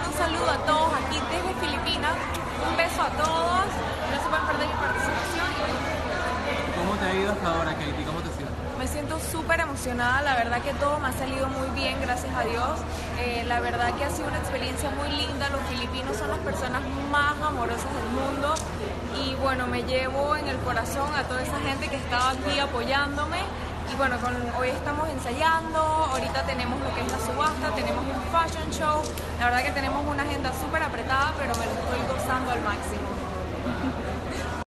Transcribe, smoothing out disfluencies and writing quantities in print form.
un saludo a todos aquí desde Filipinas. Un beso a todos. No se pueden perder mi participación. ¿Cómo te ha ido hasta ahora, Katie? ¿Cómo te sientes? Me siento súper emocionada, la verdad que todo me ha salido muy bien, gracias a Dios. La verdad que ha sido una experiencia muy linda, los filipinos son las personas más amorosas del mundo y bueno, me llevo en el corazón a toda esa gente que estaba aquí apoyándome. Y bueno, hoy estamos ensayando, ahorita tenemos lo que es la subasta, tenemos un fashion show, la verdad que tenemos una agenda súper apretada, pero me lo estoy gozando al máximo.